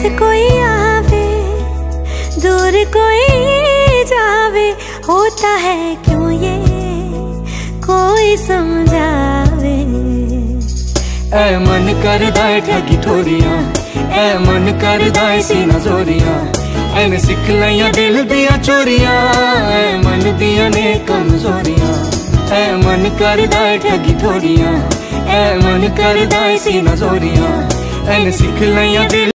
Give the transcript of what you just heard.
कोई आवे दूर कोई जावे, होता है क्यों ये कोई समझावे। ऐ मन करदा है ठगी ठोरियां, ऐ मन करदा है सीना जोरियां, ऐने सिख लियां दिल दियां चोरियां, ऐ मन दियां ने कमजोरियां। ऐ मन करदा है ठगी ठोरियां, ऐ मन करदा है सीना जोरियां, ऐने सिख लियां दिल